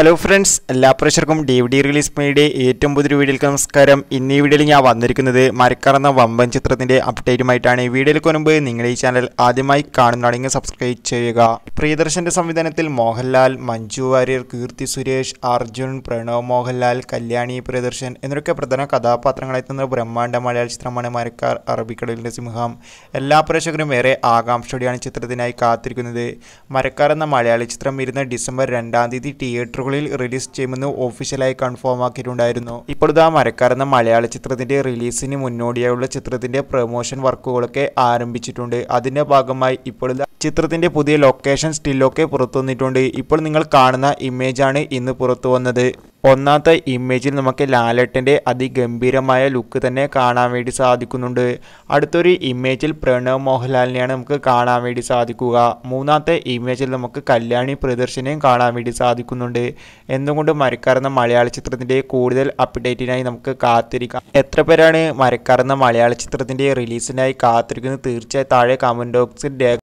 Hello friends, എല്ലാ പ്രേക്ഷകർക്കും DVD release media ഏറ്റവും പുതിയൊരു വീഡിയോയിലേക്ക് നമസ്കാരം. ഇന്ന് ഈ വീഡിയോയിൽ ഞാൻ വന്നിരിക്കുന്നത് മരക്കാർ എന്ന വമ്പൻ ചിത്രത്തിൻ്റെ അപ്ഡേറ്റുമായിട്ടാണ്. വീഡിയോയിലേക്ക് മുൻപ് നിങ്ങൾ ഈ ചാനൽ ആദ്യമായി കാണുന്നതാണെങ്കിൽ സബ്സ്ക്രൈബ് ചെയ്യുക. പ്രിയദർശൻ്റെ സംവിധാനത്തിൽ മോഹൻലാൽ, മഞ്ജു വാര്യർ, കീർത്തി സുരേഷ്, അർജുൻ, പ്രണവ് മോഹൻലാൽ, കല്യാണി പ്രിയദർശൻ എന്നിവരൊക്കെ പ്രധാന കഥാപാത്രങ്ങളെത്തുന്ന ബ്രഹ്മാണ്ഡ മലയാള ചിത്രമാണ് മരക്കാർ അറബിക്കടലിൻ്റെ സിംഹം. എല്ലാ പ്രേക്ഷകരും ഏറെ ആകാംക്ഷയോടെയാണ് ചിത്രത്തിനായി കാത്തിരിക്കുന്നത്. മരക്കാർ എന്ന മലയാളി ചിത്രം വരുന്ന ഡിസംബർ 2 തിയേറ്റർ റിലീസ് ചെയ്യുമെന്ന് ഒഫീഷ്യലായി കൺഫേം ആക്കിയിട്ടുണ്ടായിരുന്നു. ഇപ്പോഴത്തെ മരക്കാർ എന്ന മലയാള ചിത്രത്തിന്റെ റിലീസിന് മുന്നോടിയായുള്ള ചിത്രത്തിന്റെ പ്രൊമോഷൻ വർക്കുകളൊക്കെ ആരംഭിച്ചിട്ടുണ്ട്. അതിന്റെ ഭാഗമായി ഇപ്പോഴത്തെ ചിത്രത്തിന്റെ പുതിയ ലൊക്കേഷൻ സ്റ്റില്ലൊക്കെ പുറത്തു വന്നിട്ടുണ്ട്. ഇപ്പോൾ നിങ്ങൾ കാണുന്ന ഇമേജാണ് ഇന്ന് പുറത്തു വന്നത്. ഒന്നാമത്തെ ഇമേജിൽ നമുക്ക് ലാലേട്ടൻ്റെ അതിഗംഭീരമായ ലുക്ക് തന്നെ കാണാൻ വേണ്ടി സാധിക്കുന്നുണ്ട്. അടുത്തൊരു ഇമേജിൽ പ്രണവ് മോഹൻലാലിനെയാണ് നമുക്ക് കാണാൻ വേണ്ടി സാധിക്കുക. മൂന്നാമത്തെ ഇമേജിൽ നമുക്ക് കല്യാണി പ്രിയദർശനെയും കാണാൻ വേണ്ടി സാധിക്കുന്നുണ്ട്. എന്തുകൊണ്ട് മരക്കാർ എന്ന മലയാള ചിത്രത്തിൻ്റെ കൂടുതൽ അപ്ഡേറ്റിനായി നമുക്ക് കാത്തിരിക്കാം. എത്ര പേരാണ് മരക്കാർ എന്ന മലയാള ചിത്രത്തിൻ്റെ റിലീസിനായി കാത്തിരിക്കുന്നത്? തീർച്ചയായും താഴെ കമൻറ്റ് ബോക്സിൽ